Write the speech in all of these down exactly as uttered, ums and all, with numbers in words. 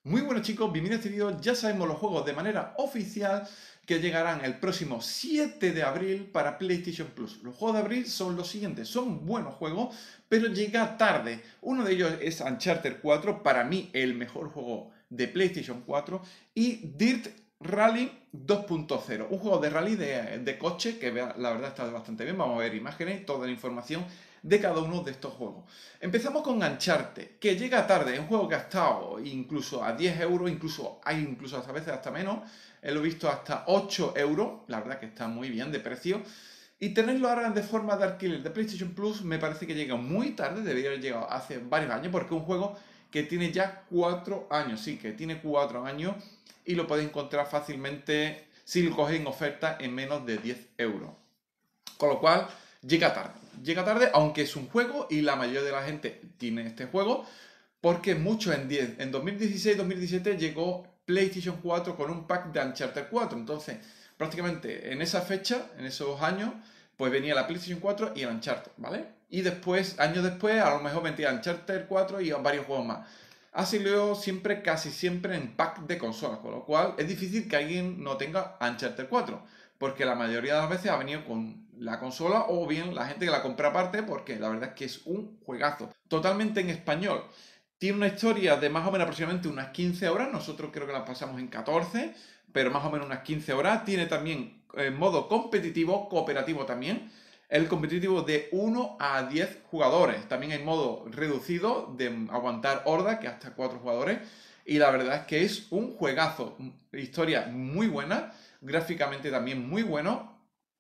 Muy buenos chicos, bienvenidos a este vídeo. Ya sabemos los juegos de manera oficial que llegarán el próximo siete de abril para PlayStation Plus. Los juegos de abril son los siguientes, son buenos juegos, pero llega tarde. Uno de ellos es Uncharted cuatro, para mí el mejor juego de PlayStation cuatro, y Dirt Rally dos punto cero, un juego de rally de, de coche que la verdad está bastante bien. Vamos a ver imágenes y toda la información de cada uno de estos juegos. Empezamos con Uncharted, que llega tarde, es un juego que ha estado incluso a diez euros, incluso hay incluso a veces hasta menos, he lo visto hasta ocho euros, la verdad que está muy bien de precio. Y tenerlo ahora de forma de alquiler de PlayStation Plus me parece que llega muy tarde, debería haber llegado hace varios años, porque es un juego que tiene ya cuatro años, sí, que tiene cuatro años, y lo podéis encontrar fácilmente si lo cogéis en oferta en menos de diez euros. Con lo cual, llega tarde. Llega tarde, aunque es un juego y la mayoría de la gente tiene este juego, porque mucho en, en dos mil dieciséis dos mil diecisiete llegó PlayStation cuatro con un pack de Uncharted cuatro. Entonces, prácticamente en esa fecha, en esos años, pues venía la PlayStation cuatro y el Uncharted, ¿vale? Y después, años después, a lo mejor metía Uncharted cuatro y varios juegos más. Ha salido siempre, casi siempre en pack de consolas, con lo cual es difícil que alguien no tenga Uncharted cuatro, porque la mayoría de las veces ha venido con la consola o bien la gente que la compra aparte, porque la verdad es que es un juegazo. Totalmente en español. Tiene una historia de más o menos aproximadamente unas quince horas, nosotros creo que la pasamos en catorce, pero más o menos unas quince horas. Tiene también eh, modo competitivo, cooperativo también. El competitivo de uno a diez jugadores. También hay modo reducido de aguantar horda, que hasta cuatro jugadores. Y la verdad es que es un juegazo. Historia muy buena, gráficamente también muy bueno.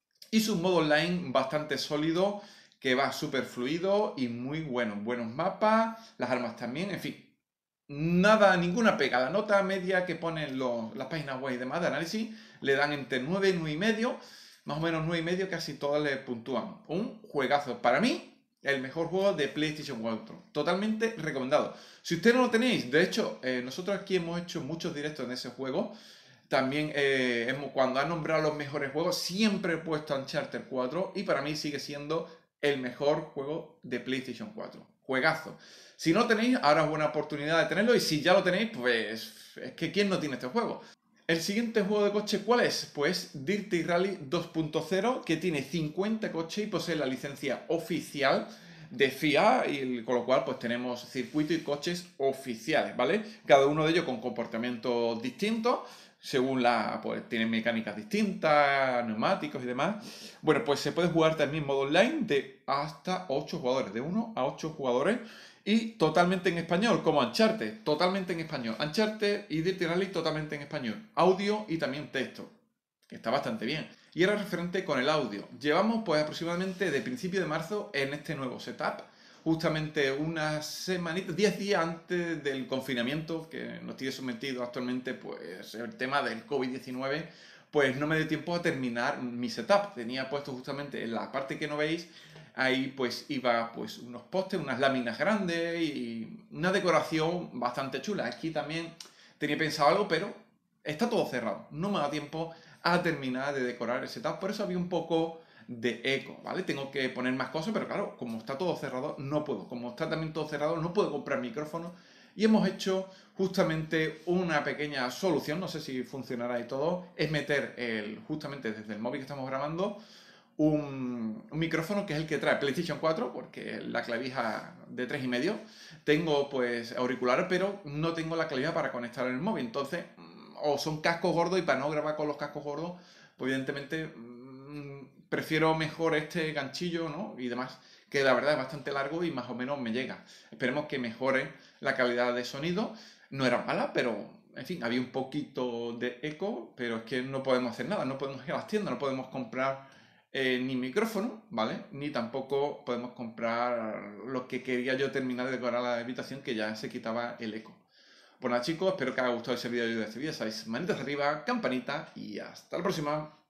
Y su modo online bastante sólido, que va súper fluido y muy bueno. Buenos mapas, las armas también, en fin. Nada, ninguna pega. La nota media que ponen los, las páginas web y demás de análisis le dan entre nueve y nueve y medio. Más o menos nueve y medio, casi todas le puntúan. Un juegazo. Para mí, el mejor juego de PlayStation cuatro. Totalmente recomendado. Si ustedes no lo tenéis, de hecho, eh, nosotros aquí hemos hecho muchos directos en ese juego. También eh, hemos, cuando han nombrado los mejores juegos, siempre he puesto Uncharted cuatro y para mí sigue siendo el mejor juego de PlayStation cuatro. Juegazo. Si no tenéis, ahora es buena oportunidad de tenerlo, y si ya lo tenéis, pues es que ¿quién no tiene este juego? El siguiente juego de coche, ¿cuál es? Pues Dirty Rally dos punto cero, que tiene cincuenta coches y posee la licencia oficial de F I A, y con lo cual pues tenemos circuito y coches oficiales, ¿vale? Cada uno de ellos con comportamientos distintos, según la, pues tienen mecánicas distintas, neumáticos y demás. Bueno, pues se puede jugar también modo online de hasta ocho jugadores, de uno a ocho jugadores, y totalmente en español, como Uncharted, totalmente en español. Uncharted y Dirty Rally totalmente en español, audio y también texto, que está bastante bien. Y ahora referente con el audio. Llevamos pues aproximadamente de principio de marzo en este nuevo setup, justamente unas semanitas, diez días antes del confinamiento que nos tiene sometido actualmente pues el tema del COVID diecinueve, pues no me dio tiempo a terminar mi setup. Tenía puesto justamente en la parte que no veis, ahí pues iba pues unos postes, unas láminas grandes y una decoración bastante chula. Aquí también tenía pensado algo, pero está todo cerrado. No me da tiempo a terminar de decorar el setup, por eso había un poco de eco, ¿vale? Tengo que poner más cosas, pero claro, como está todo cerrado, no puedo. Como está también todo cerrado, no puedo comprar micrófono. Y hemos hecho justamente una pequeña solución, no sé si funcionará y todo, es meter el, justamente desde el móvil que estamos grabando, un, un micrófono que es el que trae PlayStation cuatro, porque la clavija de tres y medio. Tengo pues auriculares, pero no tengo la clavija para conectar el móvil. Entonces, o son cascos gordos, y para no grabar con los cascos gordos, pues evidentemente mmm, prefiero mejor este ganchillo, ¿no? Y demás, que la verdad es bastante largo y más o menos me llega. Esperemos que mejore la calidad de sonido. No era mala, pero en fin, había un poquito de eco, pero es que no podemos hacer nada, no podemos ir a las tiendas, no podemos comprar eh, ni micrófono, ¿vale? Ni tampoco podemos comprar lo que quería yo terminar de decorar la habitación, que ya se quitaba el eco. Pues nada chicos, espero que os haya gustado ese vídeo de este vídeo. Sabéis, manitas arriba, campanita y hasta la próxima.